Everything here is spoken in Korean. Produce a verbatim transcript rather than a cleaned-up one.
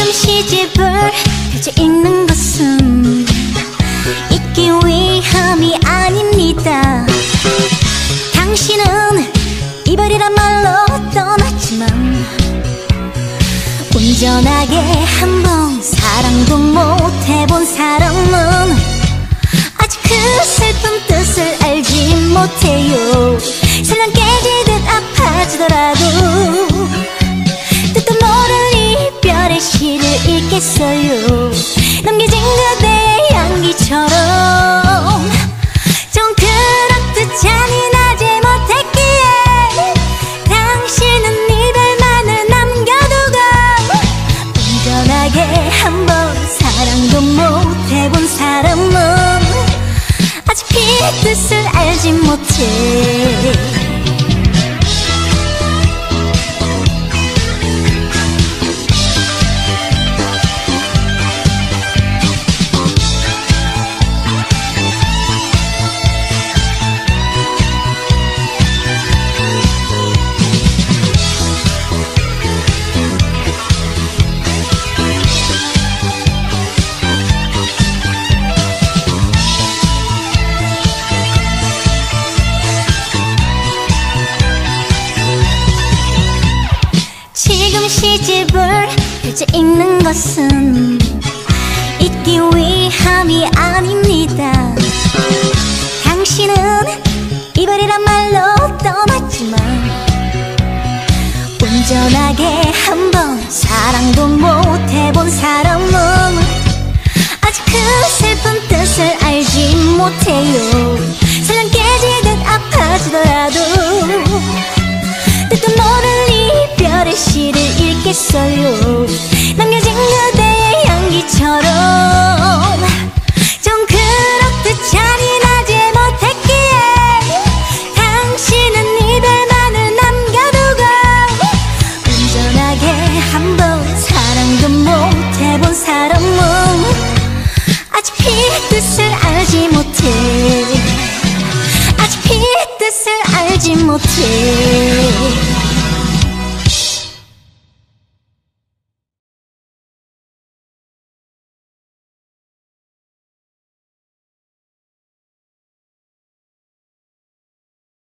지금 시집을 펼쳐 읽는 것은 잊기 위함이 아닙니다. 당신은 이별이란 말로 떠났지만 온전하게 한 번 사랑도 못해본 사람은 아직 그 슬픈 뜻을 알지 못해요. 설령 깨지듯 아파지더라도 뜻도 모를 이별의 시를 읽겠어요. 남겨진 그대의 향기처럼 좀 그렇듯 잔인하지 못했기에 당신은 이별만을 남겨두고 온전하게 한 번 사랑도 못해본 사람은 아직 피의 뜻을 알지 못해. 지금 시집을 펼쳐 읽는 것은 잊기 위함이 아닙니다. 당신은 이별이란 말로 떠났지만 온전하게 한 번 사랑도 못해본 사람은 아직 그 슬픈 뜻을 알지 못해요. 설령 깨지듯 아파지더라도 뜻도 모를 이별의 시를 읽겠어요. 남겨진 그대의 향기처럼 좀 그렇듯 잔인하지 못했기에 당신은 이별만을 남겨두고 온전하게 한 번 사랑도 못해본 사람은 아직 피의 뜻을 알지 못해. 아직 피의 뜻을 알지 못해.